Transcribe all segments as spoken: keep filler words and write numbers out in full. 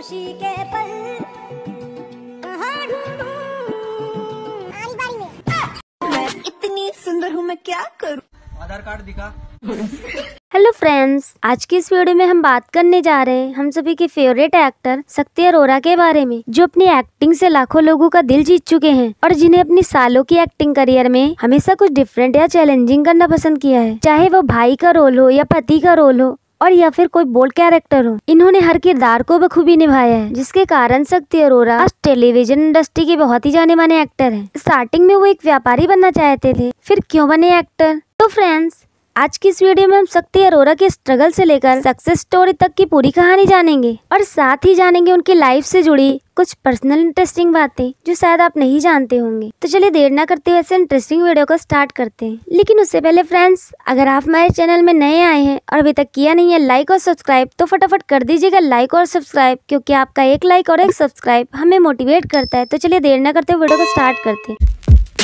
खुशी के पल कहाँ ढूंढूं? आनी बारी में मैं इतनी सुंदर हूँ, मैं क्या करूँ? आधार कार्ड दिखा। हेलो फ्रेंड्स, आज की इस वीडियो में हम बात करने जा रहे हैं हम सभी के फेवरेट एक्टर शक्ति अरोरा के बारे में, जो अपनी एक्टिंग से लाखों लोगों का दिल जीत चुके हैं और जिन्हें अपनी सालों की एक्टिंग करियर में हमेशा कुछ डिफरेंट या चैलेंजिंग करना पसंद किया है। चाहे वो भाई का रोल हो या पति का रोल हो और या फिर कोई बोल्ड कैरेक्टर हो, इन्होंने हर किरदार को बखूबी निभाया है, जिसके कारण शक्ति अरोरा आज टेलीविजन इंडस्ट्री के बहुत ही जाने माने एक्टर हैं। स्टार्टिंग में वो एक व्यापारी बनना चाहते थे, फिर क्यों बने एक्टर। तो फ्रेंड्स, आज की इस वीडियो में हम शक्ति अरोरा के स्ट्रगल से लेकर सक्सेस स्टोरी तक की पूरी कहानी जानेंगे और साथ ही जानेंगे उनकी लाइफ से जुड़ी कुछ पर्सनल इंटरेस्टिंग बातें जो शायद आप नहीं जानते होंगे। तो चलिए देर ना करते हुए ऐसे इंटरेस्टिंग वीडियो को स्टार्ट करते हैं। लेकिन उससे पहले फ्रेंड्स, अगर आप हमारे चैनल में नए आए हैं और अभी तक किया नहीं है लाइक और सब्सक्राइब, तो फटाफट कर दीजिएगा लाइक और सब्सक्राइब, क्योंकि आपका एक लाइक और एक सब्सक्राइब हमें मोटिवेट करता है। तो चलिए देर ना करते हुए वीडियो को स्टार्ट करते हैं।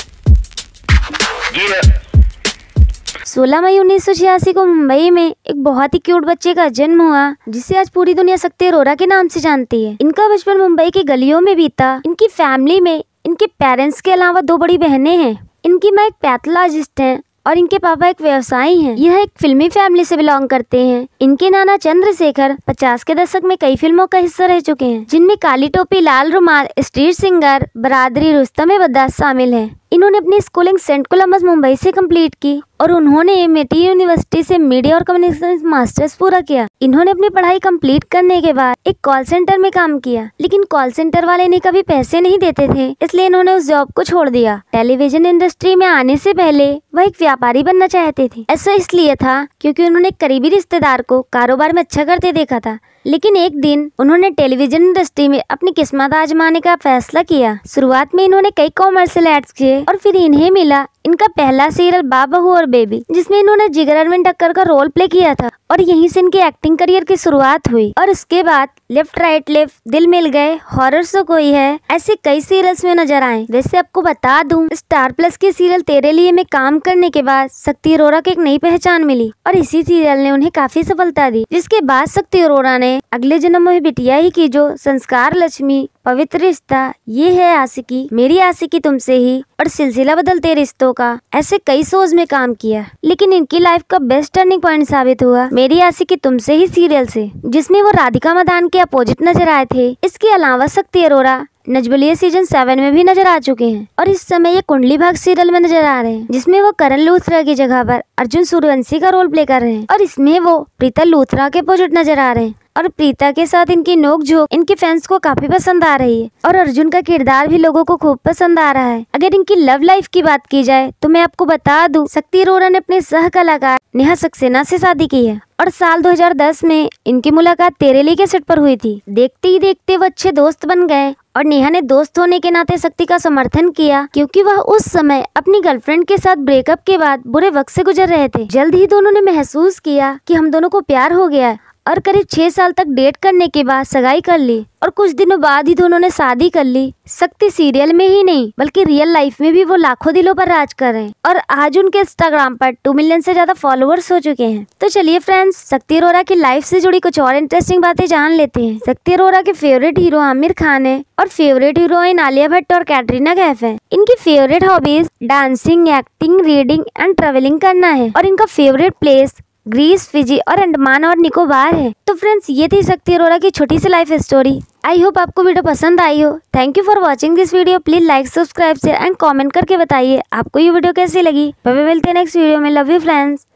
सोलह मई उन्नीस सौ छियासी को मुंबई में एक बहुत ही क्यूट बच्चे का जन्म हुआ, जिसे आज पूरी दुनिया शक्ति अरोरा के नाम से जानती है। इनका बचपन मुंबई की गलियों में बीता। इनकी फैमिली में इनके पेरेंट्स के अलावा दो बड़ी बहनें हैं। इनकी माँ एक पैथोलॉजिस्ट हैं और इनके पापा एक व्यवसायी हैं। यह एक फिल्मी फैमिली से बिलोंग करते हैं। इनके नाना चंद्रशेखर पचास के दशक में कई फिल्मों का हिस्सा रह चुके हैं, जिनमें काली टोपी, लाल रुमाल, स्ट्रीट सिंगर, बरादरी, रुस्तम बद्दास शामिल हैं। इन्होंने अपनी स्कूलिंग सेंट कोलंबस मुंबई से कंप्लीट की और उन्होंने एमआईटी यूनिवर्सिटी से मीडिया और कम्युनिकेशन मास्टर्स पूरा किया। इन्होंने अपनी पढ़ाई कंप्लीट करने के बाद एक कॉल सेंटर में काम किया, लेकिन कॉल सेंटर वाले ने कभी पैसे नहीं देते थे, इसलिए इन्होंने उस जॉब को छोड़ दिया। टेलीविजन इंडस्ट्री में आने से पहले वह एक व्यापारी बनना चाहते थे। ऐसा इसलिए था क्योंकि उन्होंने एक करीबी रिश्तेदार को कारोबार में अच्छा करते देखा था। लेकिन एक दिन उन्होंने टेलीविजन इंडस्ट्री में अपनी किस्मत आजमाने का फैसला किया। शुरुआत में इन्होंने कई कॉमर्शियल एड्स किए और फिर इन्हें मिला इनका पहला सीरियल बाप बहू और बेबी, जिसमें इन्होंने जिगर अरविंद टक्कर का रोल प्ले किया था और यहीं से इनकी एक्टिंग करियर की शुरुआत हुई। और उसके बाद लेफ्ट राइट लेफ्ट, दिल मिल गए, हॉरर सो कोई है, ऐसे कई सीरियल्स में नजर आए। वैसे आपको बता दूं, स्टार प्लस के सीरियल तेरे लिए में काम करने के बाद शक्ति अरोरा को एक नई पहचान मिली और इसी सीरियल ने उन्हें काफी सफलता दी। जिसके बाद शक्ति अरोरा ने अगले जन्म में बिटिया ही की, जो संस्कार लक्ष्मी, पवित्र रिश्ता, ये है आशिकी, मेरी आशिकी तुमसे ही और सिलसिला बदलते रिश्तों का, ऐसे कई शोज में काम किया। लेकिन इनकी लाइफ का बेस्ट टर्निंग पॉइंट साबित हुआ मेरी आशिकी तुमसे ही सीरियल से, जिसमें वो राधिका मदान के अपोजिट नजर आए थे। इसके अलावा शक्ति अरोरा नजबलिया सीजन सेवन में भी नजर आ चुके हैं और इस समय ये कुंडली भाग सीरियल में नजर आ रहे हैं, जिसमें वो करण लूथरा की जगह पर अर्जुन सूर्यवंशी का रोल प्ले कर रहे हैं और इसमें वो प्रीता लूथरा के अपोजिट नजर आ रहे हैं। और प्रीता के साथ इनकी नोकझोंक इनके फैंस को काफी पसंद आ रही है और अर्जुन का किरदार भी लोगों को खूब पसंद आ रहा है। अगर इनकी लव लाइफ की बात की जाए तो मैं आपको बता दूं, शक्ति अरोरा ने अपने सह कलाकार नेहा सक्सेना से शादी की है और साल दो हज़ार दस में इनकी मुलाकात तेरे लिए के सेट पर हुई थी। देखते ही देखते वो अच्छे दोस्त बन गए और नेहा ने दोस्त होने के नाते शक्ति का समर्थन किया, क्योंकि वह उस समय अपनी गर्लफ्रेंड के साथ ब्रेकअप के बाद बुरे वक्त से गुजर रहे थे। जल्द ही दोनों ने महसूस किया कि हम दोनों को प्यार हो गया है और करीब छह साल तक डेट करने के बाद सगाई कर ली और कुछ दिनों बाद ही दोनों ने शादी कर ली। शक्ति सीरियल में ही नहीं बल्कि रियल लाइफ में भी वो लाखों दिलों पर राज कर रहे हैं और आज उनके इंस्टाग्राम पर टू मिलियन से ज्यादा फॉलोअर्स हो चुके हैं। तो चलिए फ्रेंड्स, शक्ति अरोरा की लाइफ से जुड़ी कुछ और इंटरेस्टिंग बातें जान लेते हैं। शक्ति अरोरा के फेवरेट हीरो आमिर खान है और फेवरेट हीरोइन आलिया भट्ट और कैटरीना कैफ है। इनकी favourite hobbies dancing, acting, reading and travelling करना है और इनका फेवरेट प्लेस ग्रीस, फिजी और अंडमान और निकोबार है। तो फ्रेंड्स, ये थी शक्ति अरोरा की छोटी सी लाइफ स्टोरी। आई होप आपको वीडियो पसंद आई हो। Thank you for watching this video. Please like, subscribe, share and comment करके बताइए आपको ये वीडियो कैसी लगी। बाय बाय, मिलते हैं नेक्स्ट वीडियो में। Love you friends.